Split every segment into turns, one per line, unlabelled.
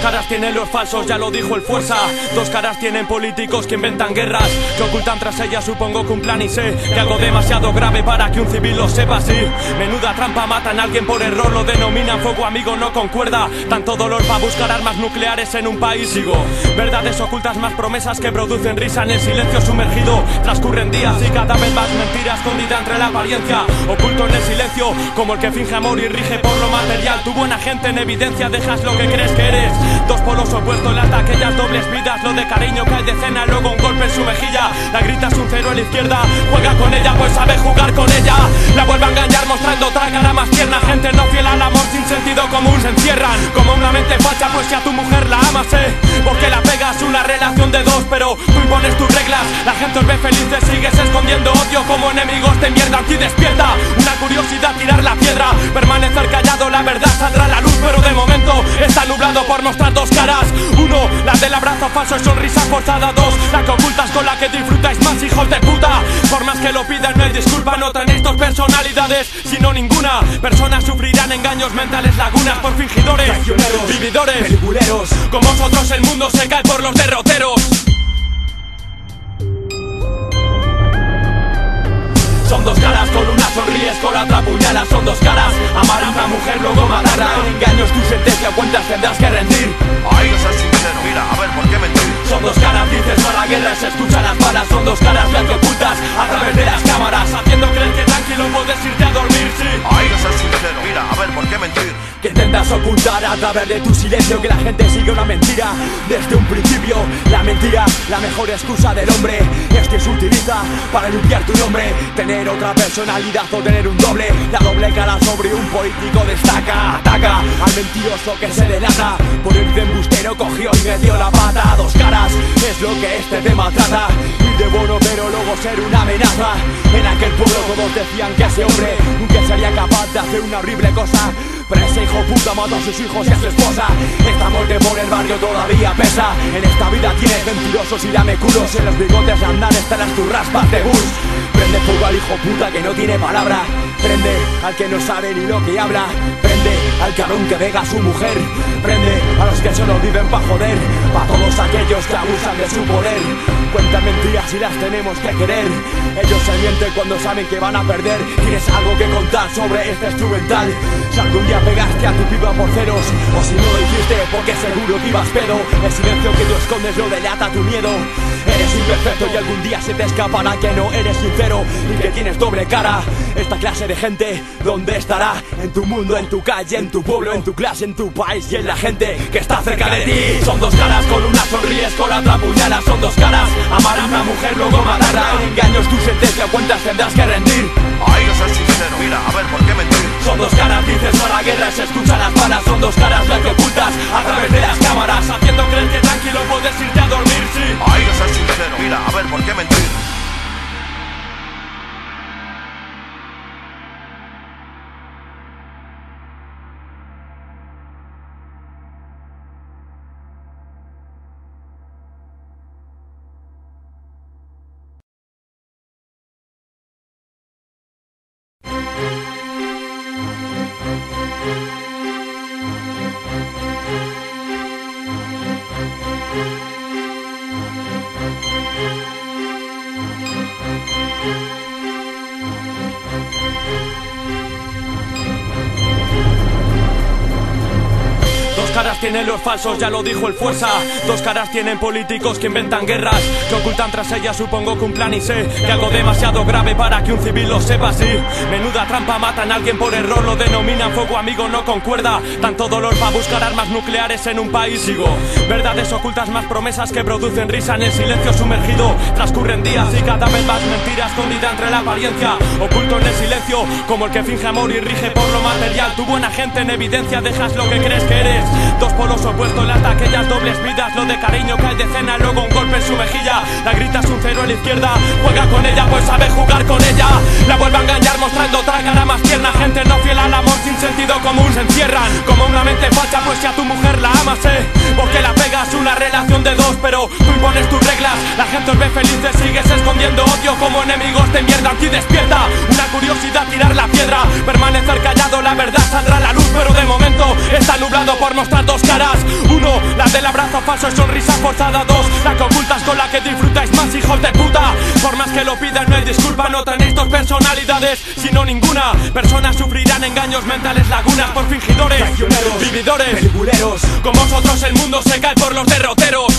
caras tienen los falsos, ya lo dijo el Fuerza. Dos caras tienen políticos que inventan guerras, que ocultan tras ellas supongo que un plan, y sé que algo demasiado grave para que un civil lo sepa así. Menuda trampa, matan a alguien por error, lo denominan fuego amigo, no concuerda. Tanto dolor para buscar armas nucleares en un país. Sigo verdades ocultas, más promesas que producen risa en el silencio sumergido. Transcurren días y cada vez más mentira escondida entre la apariencia. Oculto en el silencio, como el que finge amor y rige por lo material. Tu buena gente en evidencia, dejas lo que crees que eres. Dos polos opuestos, las de aquellas dobles vidas. Lo de cariño cae de cena, luego un golpe en su mejilla. La grita es un cero a la izquierda, juega con ella pues sabe jugar con ella. La vuelve a engañar mostrando otra cara más tierna. Gente no fiel al amor sin sentido común se encierran como una mente falsa, pues si a tu mujer la amas, porque la pegas, una relación de dos, pero tú impones tus reglas. La gente os ve felices, sigues escondiendo odio como enemigos de mierda. Aquí despierta una curiosidad, tirar la piedra, permanecer callado, la verdad saldrá a la luz, pero de momento está nublado por mostrar dos caras. Uno, la del abrazo falso y sonrisa forzada. Dos, la que ocultas con la que disfrutáis más, hijos de puta. Por más que lo pidan no hay disculpa, no tenéis dos personalidades, sino ninguna. Personas sufrirán engaños mentales, lagunas por fingidores, traicioneros, vividores, peliculeros. Con vosotros el mundo se cae por los derroteros. Son dos caras, con una sonríes, con la otra puñalas. Son dos caras, amar a una mujer, luego matarla. El engaño es tu sentencia, cuentas tendrás que rendir.
Hay que ser sincero, mira, a ver, ¿por qué mentir?
Son dos caras, dices no a la guerra, se escuchan las balas. Son dos caras, las que ocultas a través de las cámaras, haciendo creer que tranquilo puedes irte a dormir, sí.
Hay que ser sincero, mira, a ver, ¿por qué mentir?
Que intentas ocultar a través de tu silencio, que la gente sigue una mentira desde un principio. La mentira, la mejor excusa del hombre, es que se utiliza para limpiar tu nombre. Tener otra personalidad o tener un doble, la doble cara sobre un político destaca. Ataca al mentiroso que se delata, por el de embustero cogió y me dio la pata. Dos caras, es lo que este tema trata, ir de bueno pero luego ser una amenaza. En aquel pueblo todos decían que ese hombre nunca sería capaz de hacer una horrible cosa, pero ese hijo puta mató a sus hijos y a su esposa. Esta muerte por el barrio todavía pesa. En esta vida tienes mentirosos y lameculos, en los bigotes andan estarás tus raspas de bus. Prende fuego al hijo puta que no tiene palabra, prende al que no sabe ni lo que habla, prende al cabrón que vega a su mujer, prende a los que solo viven pa' joder, pa' todos aquellos que abusan de su poder. Cuentan mentiras y las tenemos que querer, ellos se mienten cuando saben que van a perder. Tienes algo que contar sobre este instrumental, si algún día pegaste a tu piba por ceros, o si no lo hiciste porque seguro que ibas pedo. El silencio que tú escondes lo delata tu miedo. Eres imperfecto y algún día se te escapará que no eres sincero y que tienes doble cara. Esta clase de gente, ¿dónde estará? En tu mundo, en tu calle, en tu pueblo, en tu clase, en tu país y en la gente que está cerca de ti. Son dos caras, con una sonríes, con la otra puñalas. Son dos caras, amar a una mujer, luego matarla. El engaño es tu sentencia, cuentas tendrás que rendir.
Hay que ser sincero, mira, a ver, ¿por qué mentir?
Son dos caras, dices no a la guerra, se escuchan las balas. Son dos caras, las que ocultas a través de las cámaras, haciendo creer que tranquilo puedes irte a dormir, sí.
Hay que ser sincero, mira, a ver, ¿por qué mentir?
Dos caras tienen los falsos, ya lo dijo el Fuerza. Dos caras tienen políticos que inventan guerras, que ocultan tras ellas supongo que un plan, y sé que algo demasiado grave para que un civil lo sepa así. Menuda trampa, matan a alguien por error, lo denominan fuego amigo, no concuerda. Tanto dolor para buscar armas nucleares en un país. Sigo verdades ocultas, más promesas que producen risa en el silencio sumergido. Transcurren días y cada vez más mentira escondida entre la apariencia. Oculto en el silencio, como el que finge amor y rige por lo material. Tu buena gente en evidencia, dejas lo que crees que eres. Dos polos opuestos, las de aquellas dobles vidas. Lo de cariño cae de cena, luego un golpe en su mejilla. La grita es un cero a la izquierda, juega con ella pues sabe jugar con ella. La vuelve a engañar mostrando otra cara más tierna. Gente no fiel al amor sin sentido común se encierran como una mente falsa, pues si a tu mujer la amas, porque la pegas, una relación de dos, pero tú impones tus reglas. La gente os ve felices, sigues escondiendo odio como enemigos de mierda. Aquí despierta una curiosidad, tirar la piedra, permanecer callado, la verdad saldrá a la luz, pero de momento está nublado por mostrar dos caras. Uno, la del abrazo falso y sonrisa forzada. Dos, la que ocultas con la que disfrutáis más, hijos de puta. Por más que lo pidan no hay disculpa, no tenéis dos personalidades, sino ninguna. Personas sufrirán engaños mentales, lagunas por fingidores, traicioneros, vividores, peliculeros. Con vosotros el mundo se cae por los derroteros.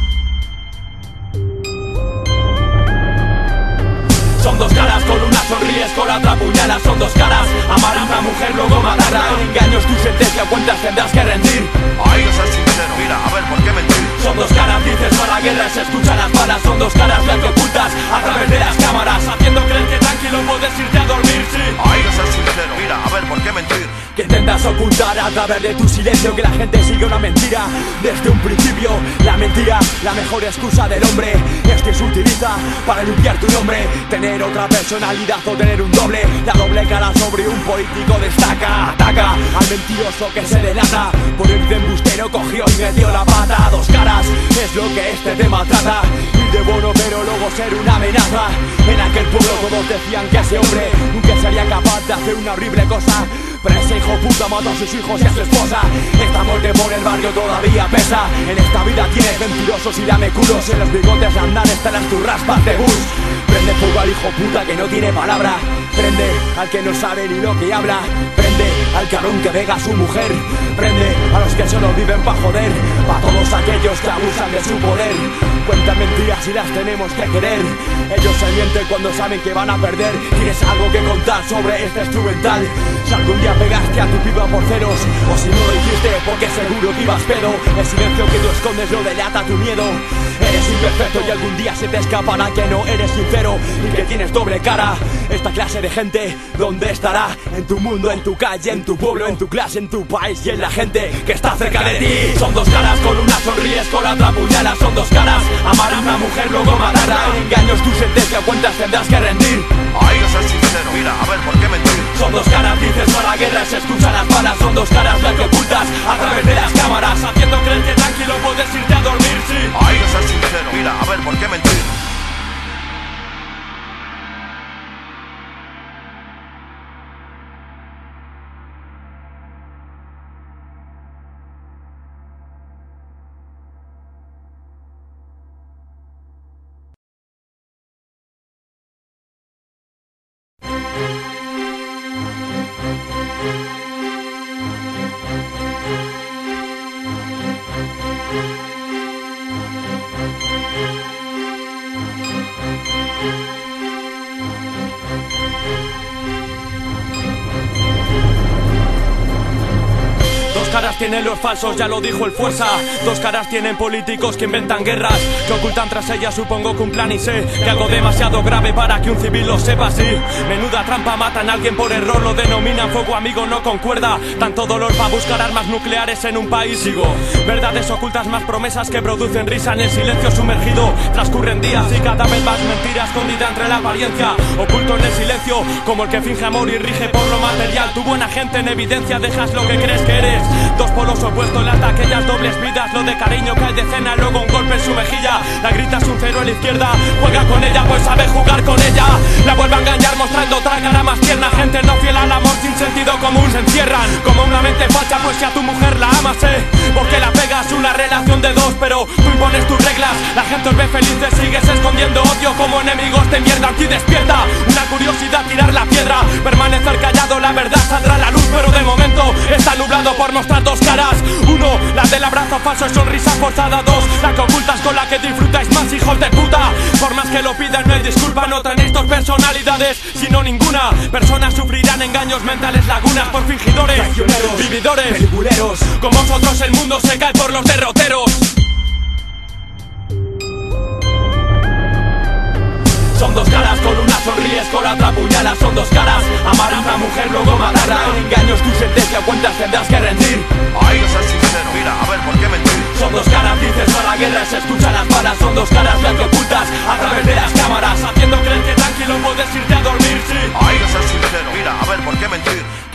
Son dos caras, con una sonríes, con la otra puñalas. Son dos caras, amar a una mujer, luego matarla. En engaños tu sentencia, cuentas tendrás que rendir.
Hay que ser sincero, mira, a ver, ¿por qué mentir?
Son dos caras, dices no a la guerra, se escuchan las balas. Son dos caras, las que ocultas a través de las cámaras, haciendo creer que tranquilo puedes irte a dormir, sí.
Hay que ser sincero, mira, a ver, ¿por qué mentir?
Que intentas ocultar a través de tu silencio, que la gente sigue una mentira desde un principio. La mentira, la mejor excusa del hombre, este se utiliza para limpiar tu nombre. Tener otra personalidad o tener un doble, la doble cara sobre un político destaca. Ataca al mentiroso que se delata, por ir de embustero cogió y metió la pata. Dos caras, es lo que este tema trata, ir de bono pero luego ser una amenaza. En aquel pueblo todos decían que ese hombre nunca sería capaz de hacer una horrible cosa, pero ese hijo puta mató a sus hijos y a su esposa. Esta muerte por el barrio todavía pesa. En esta vida tienes mentirosos y lameculos, en los bigotes andan están las tus raspas de bus. Prende fuego al hijo puta que no tiene palabra, prende al que no sabe ni lo que habla, prende al cabrón que pega a su mujer, prende a los que solo viven pa' joder, pa' todos aquellos que abusan de su poder. Cuentan mentiras y las tenemos que querer, ellos se mienten cuando saben que van a perder. Tienes algo que contar sobre este instrumental, si algún día pegaste a tu piba por ceros, o si no lo hiciste porque seguro que ibas pedo. El silencio que tú escondes lo delata tu miedo. Eres imperfecto y algún día se te escapará que no eres sincero y que tienes doble cara. Esta clase de gente, ¿dónde estará? En tu mundo, en tu calle, en tu pueblo, en tu clase, en tu país y en la gente que está cerca de ti. Son dos caras, con una sonríes, con la otra puñalas. Son dos caras, amar a una mujer, luego matarla. En engaños tu sentencia, cuentas tendrás que rendir.
Hay que ser sincero, mira, a ver, ¿por qué mentir?
Son dos caras, dices no a la guerra, se escuchan las balas. Son dos caras, las que ocultas a través de las cámaras, haciendo creer que tranquilo puedes irte a dormir, sí.
Hay que ser sincero, mira, a ver, ¿por qué mentir?
Dos caras tienen los falsos, ya lo dijo el Fuerza. Dos caras tienen políticos que inventan guerras, que ocultan tras ellas supongo que un plan, y sé que algo demasiado grave para que un civil lo sepa así. Menuda trampa, matan a alguien por error, lo denominan fuego amigo, no concuerda. Tanto dolor para buscar armas nucleares en un país. Sigo, verdades ocultas, más promesas que producen risa en el silencio sumergido. Transcurren días y cada vez más mentira escondida entre la apariencia. Oculto en el silencio, como el que finge amor y rige por lo material. Tu buena gente en evidencia, dejas lo que crees que eres. Dos polos opuestos, las de aquellas dobles vidas. Lo de cariño que hay de cena, luego un golpe en su mejilla. La gritas un cero a la izquierda, juega con ella pues sabe jugar con ella. La vuelve a engañar mostrando otra cara más tierna. Gente no fiel al amor sin sentido común, se encierran como una mente falsa. Pues si a tu mujer la amas, porque la pegas, una relación de dos, pero tú impones tus reglas. La gente os ve felices, sigues escondiendo odio como enemigos de mierda. Anti despierta una curiosidad, tirar la piedra, permanecer callado, la verdad saldrá a la luz. Pero de momento está nublado por mostrar dos caras. Uno, la del abrazo falso y sonrisa forzada. Dos, la que ocultas con la que disfrutáis más, hijos de puta. Por más que lo pidan no hay disculpa, no tenéis dos personalidades, sino ninguna. Personas sufrirán engaños mentales, lagunas por fingidores, traicioneros, vividores, peliculeros. Con vosotros el mundo se cae por los derroteros. Son dos caras, con una sonríes, con la otra puñalas. Son dos caras, amar a una mujer, luego matarla. En engaños tu sentencia, cuentas tendrás que rendir.
Hay que ser sincero, mira, a ver, ¿por qué mentir?
Son dos caras, dices no a la guerra, se escuchan las balas. Son dos caras, las que ocultas a través de las cámaras, haciendo creer que tranquilo puedes irte a dormir, sí.
Hay que ser sincero, mira, a ver, ¿por qué mentir?
Que intentas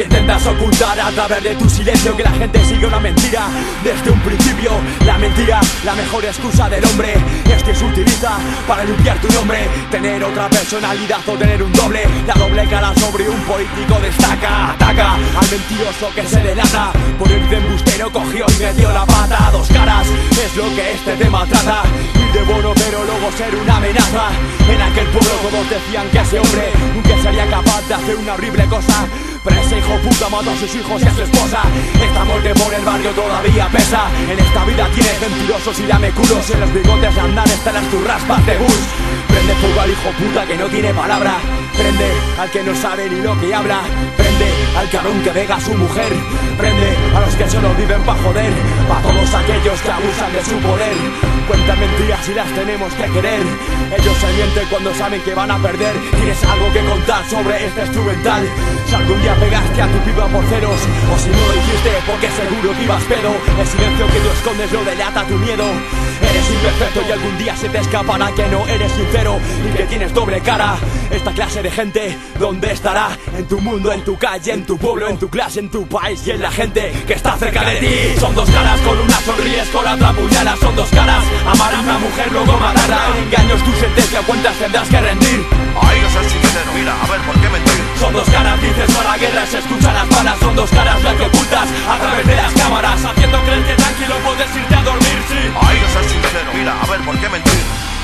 vas a ocultar a través de tu silencio que la gente sigue una mentira desde un principio. La mentira, la mejor excusa del hombre, es que se utiliza para limpiar tu nombre. Tener otra personalidad o tener un doble, la doble cara sobre un político destaca. Ataca al mentiroso que se delata, por el de embustero cogió y metió la pata. Dos caras es lo que este tema trata, ir de bono pero luego ser una amenaza. En aquel pueblo todos decían que ese hombre nunca sería capaz de hacer una horrible cosa, pero ese hijo puta mató a sus hijos y a su esposa. Esta muerte por el barrio todavía pesa. En esta vida tienes mentirosos y lameculos, en los bigotes andan están las raspas de bus. Prende fuego al hijo puta que no tiene palabra, prende al que no sabe ni lo que habla, prende al cabrón que vega a su mujer, prende a los que solo viven pa' joder, pa' todos aquellos que abusan de su poder. Cuentan mentiras y las tenemos que querer, ellos se mienten cuando saben que van a perder. Tienes algo que contar sobre este instrumental, si algún día pegaste a tu piba por ceros, o si no lo hiciste porque seguro que ibas pedo. El silencio que tú escondes lo delata tu miedo. Eres imperfecto y algún día se te escapará que no eres sincero y que tienes doble cara. Esta clase de gente, ¿dónde estará? En tu mundo, en tu calle, en tu pueblo, en tu clase, en tu país y en la gente que está cerca de ti. Son dos caras, con una sonríes, con otra puñalas. Son dos caras, amar a una mujer, luego matarla. En engaños tu sentencia, cuentas tendrás que rendir.
Ahí yo soy sincero, mira, a ver, ¿por qué mentir?
Son dos caras, dices no a la guerra, se escuchan las balas. Son dos caras las que ocultas a través de las cámaras, haciendo creer que tranquilo puedes irte a dormir, sí.
Ahí yo soy sincero, mira, a ver, ¿por qué mentir?